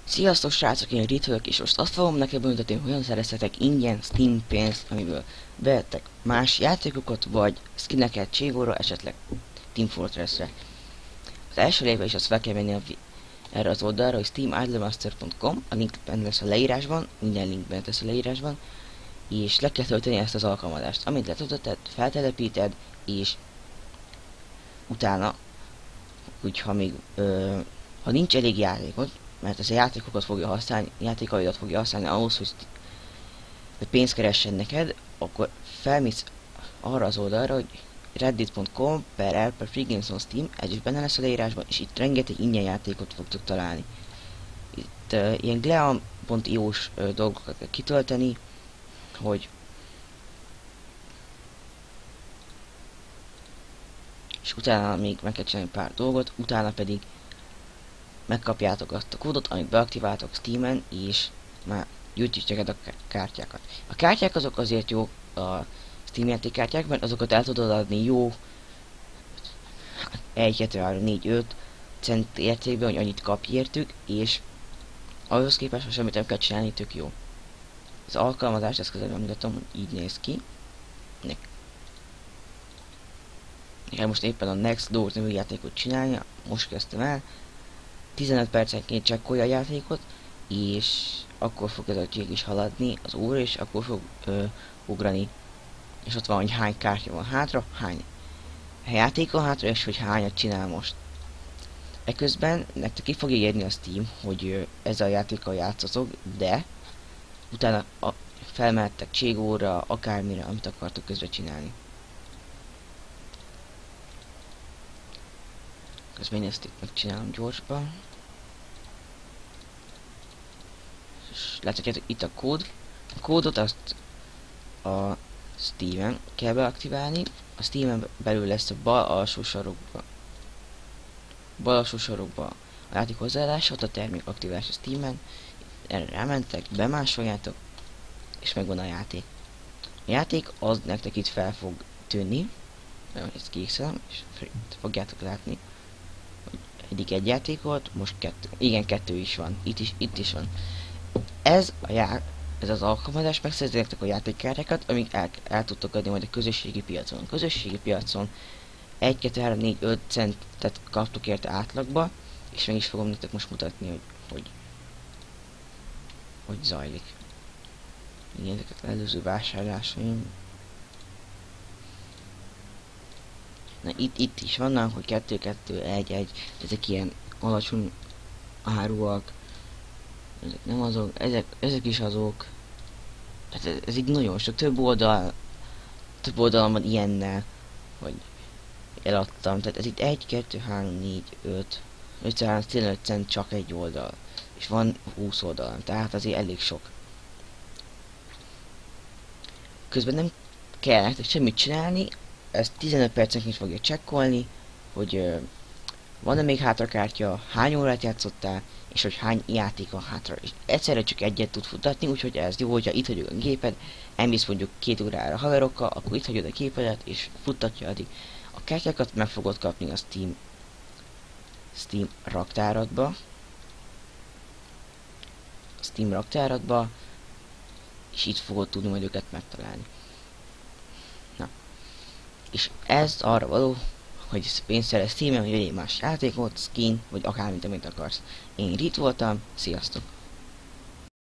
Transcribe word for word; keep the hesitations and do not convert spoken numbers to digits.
Sziasztok srácok, én Rit vagyok, és most azt fogom neked bemutatni, hogy hogyan szerezhetek ingyen Steam pénzt, amiből vehettek más játékokat, vagy skineket Cségóra, esetleg Team Fortressre. Az első lépés az fel kell menni a erre az oldalra, hogy steam idlemaster pont com, a link benne lesz a leírásban, minden link benne lesz a leírásban, és le kell tölteni ezt az alkalmazást. Amint letöltötted, feltelepíted, és utána, hogyha még, ö, ha nincs elég játékod, mert ez a játékokat fogja használni, játékaidat fogja használni ahhoz, hogy, hogy pénzt keressen neked, akkor felmész arra az oldalra, hogy reddit pont com per r per free games on Steam, ez is benne lesz a leírásban, és itt rengeteg ingyen játékot fogtok találni. Itt uh, ilyen gleam pont io-s uh, dolgokat kell kitölteni, hogy és utána még meg kell csinálni pár dolgot, utána pedig megkapjátok azt a kódot, amit beaktiváltok Steamen, és már gyűjtjük a kártyákat. A kártyák azok azért jók a Steam játékkártyák, mert azokat el tudod adni jó egy, kettő, három, négy, öt cent értékben, hogy annyit kapj értük, és ahhoz képest, hogy semmit nem kell csinálni, tök jó. Az alkalmazást, ezt közben mutatom, hogy így néz ki. Nekem most éppen a Next Door nevű játékot csinálja, most kezdtem el. tizenöt percenként csekkolja a játékot, és akkor fog ez a cég is haladni, az óra, és akkor fog ö, ugrani. És ott van, hogy hány kártya van hátra, hány játék van hátra, és hogy hányat csinál most. Eközben nektek ki fogja érni a Steam, hogy ö, ezzel a játékkal játszatok, de utána a, felmehettek Cségóra, akármire, amit akartok közben csinálni. Közben én ezt itt megcsinálom gyorsban. És láthatjátok itt a kód. A kódot azt a Steam-en kell beaktiválni. A Steam-en belül lesz a bal alsó sarokba. Bal alsó sarokba a játék hozzáállása, ott a termék aktiválás a Steam-en. Erre rámentek, bemásoljátok, és megvan a játék. A játék az nektek itt fel fog tűnni. Ezt kékszem, és fogjátok látni. Eddig egy játék volt, most kettő. Igen, kettő is van. Itt is, itt is van. Ez a já ez az alkalmazás megszerzi nektek a játékkártyákat, amik el, el tudtok adni majd a közösségi piacon. A közösségi piacon egy, kettő, három, négy, öt centet kaptok érte átlagba, és meg is fogom nektek most mutatni, hogy hogy, hogy zajlik. Igen, ezeket az előző vásárlásaim. Na itt, itt is vannak, hogy kettő, kettő, egy, egy, ezek ilyen alacsony áruak, ezek nem azok, ezek, ezek is azok. Hát ez, ez így nagyon sok, több oldal, több oldalon van ilyennel, hogy eladtam, tehát ez itt egy, kettő, három, négy, öt, ötszáztizenöt cent csak egy oldal, és van húsz oldal, tehát azért elég sok. Közben nem kell nektek semmit csinálni, ezt tizenöt percenként fogja csekkolni, hogy uh, van-e még hátrakártya, hány órát játszottál, és hogy hány játék van hátra. És egyszerre csak egyet tud futatni, úgyhogy ez jó, hogyha itt hagyod a géped, elmész mondjuk két órára haverokkal, akkor itt hagyod a gépedet, és futtatja addig. A kártyákat meg fogod kapni a Steam, Steam raktáradba. A Steam raktáradba, és itt fogod tudni majd őket megtalálni. Na. És ez arra való, hogy pénzt szerez Steam-en, hogy vegyél más játékot, skin, vagy akármit, amit akarsz. Én Rit voltam, sziasztok!